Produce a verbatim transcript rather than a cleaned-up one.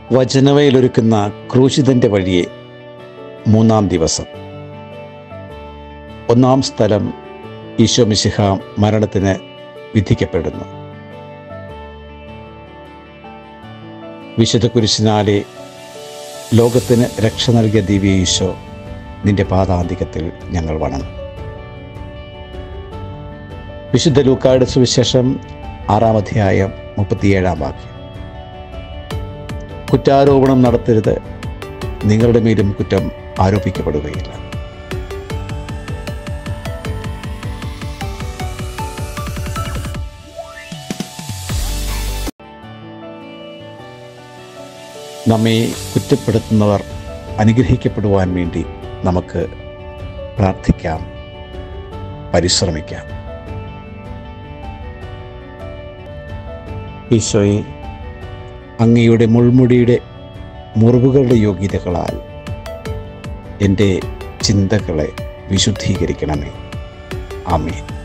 വചനവയിലൊരുക്കുന്ന ക്രൂശിതൻ്റെ വഴിയെ മൂന്നാം ദിവസം. ഒന്നാം സ്ഥലം, ഈശോ മിശിഹ മരണത്തിന് വിധിക്കപ്പെടുന്നു. വിശുദ്ധ കുരിശിനാലെ ലോകത്തിന് രക്ഷ നൽകിയ ദിവ്യ ഈശോ, നിന്റെ പാദാന്തികത്തിൽ ഞങ്ങൾ വണങ്ങും. വിശുദ്ധ ലൂക്കായുടെ സുവിശേഷം ആറാം അധ്യായം മുപ്പത്തിയേഴാം വാക്യം. കുറ്റാരോപണം നടത്തരുത്, നിങ്ങളുടെ മേലും കുറ്റം ആരോപിക്കപ്പെടുകയില്ല. നമ്മെ കുറ്റപ്പെടുത്തുന്നവർ അനുഗ്രഹിക്കപ്പെടുവാൻ വേണ്ടി നമുക്ക് പ്രാർത്ഥിക്കാം, പരിശ്രമിക്കാം. ഈശോയെ, അങ്ങയുടെ മുൾമുടിയുടെ മുറിവുകളുടെ യോഗ്യതകളാൽ എൻ്റെ ചിന്തകളെ വിശുദ്ധീകരിക്കണമേ. ആമേൻ.